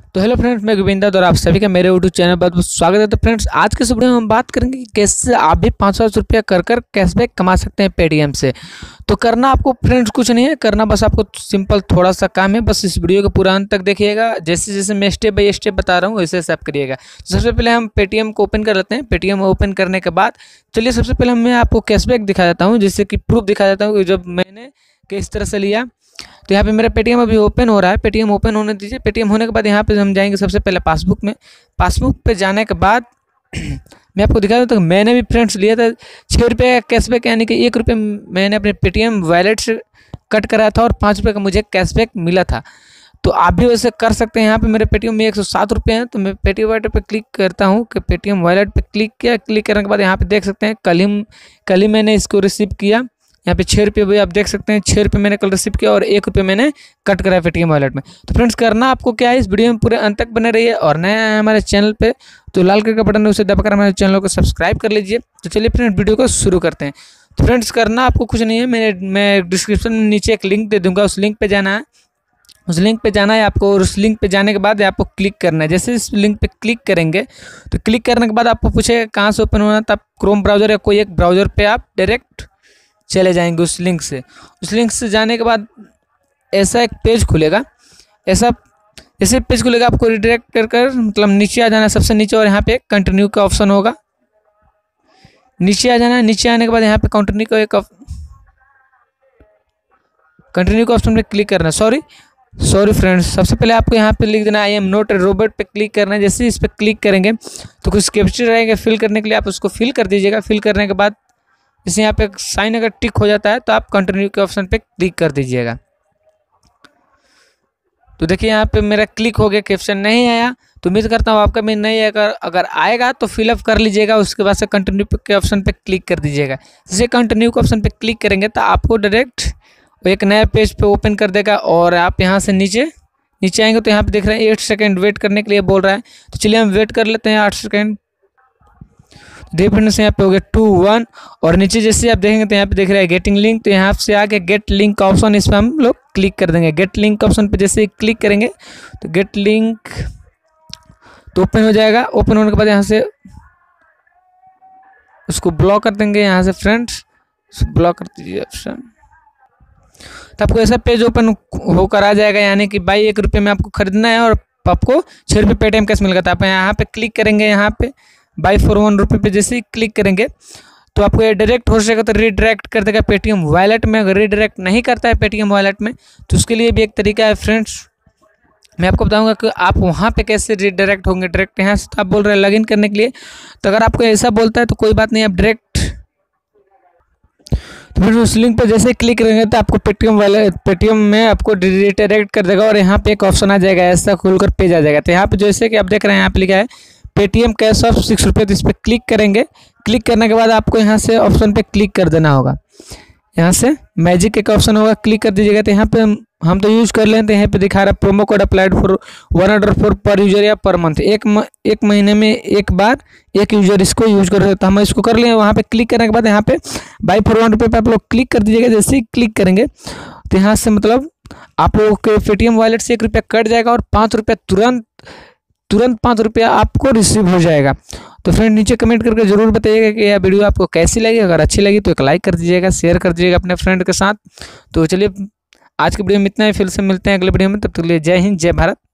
तो hello friends, मैं गोविंदा और आप सभी का मेरे यूट्यूब चैनल पर बहुत बहुत स्वागत है। तो फ्रेंड्स, आज के इस वीडियो में हम बात करेंगे कि कैसे आप भी 500 रुपया कर कैशबैक कमा सकते हैं पेटीएम से। तो करना आपको फ्रेंड्स कुछ नहीं है, करना बस आपको सिंपल थोड़ा सा काम है। बस इस वीडियो को पूरा अंत तक देखिएगा, जैसे जैसे मैं स्टेप बाय स्टेप बता रहा हूँ वैसे वैसे आप करिएगा। तो सबसे पहले हम पेटीएम को ओपन कर लेते हैं। पेटीएम ओपन करने के बाद चलिए सबसे पहले मैं आपको कैशबैक दिखा देता हूँ, जैसे कि प्रूफ दिखा देता हूँ कि जब मैंने किस तरह से लिया। तो यहाँ पे मेरा पेटीएम अभी ओपन हो रहा है, पेटीएम ओपन होने दीजिए। पेटीएम होने के बाद यहाँ पे हम जाएंगे सबसे पहले पासबुक में। पासबुक पे जाने के बाद मैं आपको दिखा दूँ तो मैंने भी फ्रेंड्स लिया था 6 रुपये का कैशबैक, यानी कि 1 रुपये मैंने अपने पेटीएम वॉलेट से कट कराया था और 5 रुपये का मुझे कैशबैक मिला था। तो आप भी वैसे कर सकते हैं। यहाँ पे मेरे पेटीएम में 107 रुपये हैं, तो मैं पेटीएम वॉलेट पे क्लिक करता हूँ कि पेटीएम वॉलेट पे क्लिक किया। क्लिक करने के बाद यहाँ पे देख सकते हैं कल ही मैंने इसको रिसीव किया। यहाँ पे 6 रुपये भी आप देख सकते हैं, 6 रुपये मैंने कल रिसीव किया और 1 रुपये मैंने कट कराया पेटीएम वॉलेट में। तो फ्रेंड्स, करना आपको क्या है, इस वीडियो में पूरे अंत तक बने रहिए और नया है हमारे चैनल पे तो लाल कलर का बटन है उसे दबाकर हमारे चैनल को सब्सक्राइब कर लीजिए। तो चलिए फ्रेंड्स, वीडियो को शुरू करते हैं। तो फ्रेंड्स, करना आपको कुछ नहीं है, मैं डिस्क्रिप्शन में नीचे एक लिंक दे दूँगा, उस लिंक पर जाना है। उस लिंक पे जाना है आपको और उस लिंक पे जाने के बाद आपको क्लिक करना है। जैसे इस लिंक पे क्लिक करेंगे तो क्लिक करने के बाद आपको पूछेगा कहाँ से ओपन होना है, तो आप क्रोम ब्राउज़र या कोई एक ब्राउज़र पे आप डायरेक्ट चले जाएंगे उस लिंक से। उस लिंक से जाने के बाद ऐसा एक पेज खुलेगा। ऐसे पेज खुलेगा, आपको रिडायरेक्ट कर मतलब नीचे आ जाना है सबसे नीचे, और यहाँ पे कंटिन्यू का ऑप्शन होगा, नीचे आ जाना है। नीचे आने के बाद यहाँ पे कंटिन्यू का ऑप्शन पे क्लिक करना है। सॉरी फ्रेंड्स, सबसे पहले आपको यहाँ पे लिख देना I am not a robot पे क्लिक करना है। जैसे इस पर क्लिक करेंगे तो कुछ कैप्चर रहेंगे फिल करने के लिए, आप उसको फिल कर दीजिएगा। फिल करने के बाद जैसे यहाँ पे साइन अगर टिक हो जाता है तो आप कंटिन्यू के ऑप्शन पे क्लिक कर दीजिएगा। तो देखिए यहाँ पे मेरा क्लिक हो गया, कैप्शन नहीं आया। तो उम्मीद करता हूँ आपका भी नहीं आएगा, अगर आएगा तो फिलअप कर लीजिएगा। उसके बाद से कंटिन्यू के ऑप्शन पे क्लिक कर दीजिएगा। जैसे कंटिन्यू के ऑप्शन पे क्लिक करेंगे तो आपको डायरेक्ट एक नया पेज पे ओपन कर देगा और आप यहाँ से नीचे आएंगे तो यहाँ पे देख रहे हैं 8 सेकंड वेट करने के लिए बोल रहा है। तो चलिए हम वेट कर लेते हैं 8 सेकंड। देखिए यहाँ पे हो गया 2 1 और नीचे जैसे आप देखेंगे तो यहाँ पे देख रहे हैं गेटिंग लिंक। तो यहाँ से आके गेट लिंक का ऑप्शन, इस पर हम लोग क्लिक कर देंगे। गेट लिंक ऑप्शन पे जैसे क्लिक करेंगे तो गेट लिंक तो ओपन हो जाएगा। ओपन होने के बाद यहाँ से उसको ब्लॉक कर देंगे। यहाँ से फ्रेंड्स ब्लॉक कर दीजिए ऑप्शन, तो आपको ऐसा पेज ओपन होकर आ जाएगा, यानी कि भाई 1 रुपये में आपको खरीदना है और आपको 6 रुपये पेटीएम कैश मिलेगा। तो आप यहाँ पे क्लिक करेंगे, यहाँ पे बाई फॉर 1 रुपये पे जैसे ही क्लिक करेंगे तो आपको ये डायरेक्ट हो जाएगा, तो रीडायरेक्ट कर देगा पेटीएम वॉलेट में। अगर रीडायरेक्ट नहीं करता है पेटीएम वॉलेट में तो उसके लिए भी एक तरीका है फ्रेंड्स, मैं आपको बताऊंगा कि आप वहाँ पे कैसे रीडायरेक्ट होंगे। डायरेक्ट यहाँ से तो आप बोल रहे हैं लॉगिन करने के लिए, तो अगर आपको ऐसा बोलता है तो कोई बात नहीं, आप डायरेक्ट तो फिर उस लिंक पर जैसे क्लिक करेंगे तो आपको पेटीएम में आपको रिडायरेक्ट कर देगा और यहाँ पे एक ऑप्शन आ जाएगा, ऐसा खुलकर पेज आ जाएगा। तो यहाँ पे जैसे कि आप देख रहे हैं यहाँ पे लिखा है पेटीएम कैश ऑफ 6 रुपये। तो इस पर क्लिक करेंगे। क्लिक करने के बाद आपको यहाँ से ऑप्शन पे क्लिक कर देना होगा। यहाँ से मैजिक एक ऑप्शन होगा, क्लिक कर दीजिएगा। तो यहाँ पे हम तो यूज़ कर लेते हैं। यहाँ पे दिखा रहा है प्रोमो कोड अप्लाइड फॉर 104 पर यूजर या पर मंथ, एक महीने में एक बार एक यूजर इसको यूज़ कर रहे, तो हम इसको कर लें। वहाँ पे क्लिक करने के बाद यहाँ पे बाई फॉर 1 रुपये पे आप लोग क्लिक कर दीजिएगा। जैसे ही क्लिक करेंगे तो यहाँ से मतलब आप लोगों के पेटीएम वॉलेट से 1 रुपया कट जाएगा और 5 रुपया तुरंत 5 रुपया आपको रिसीव हो जाएगा। तो फ्रेंड, नीचे कमेंट करके जरूर बताइएगा कि यह वीडियो आपको कैसी लगी। अगर अच्छी लगी तो एक लाइक कर दीजिएगा, शेयर कर दीजिएगा अपने फ्रेंड के साथ। तो चलिए आज की वीडियो में इतना ही, फिर से मिलते हैं अगले वीडियो में। तब तक के लिए जय हिंद, जय भारत।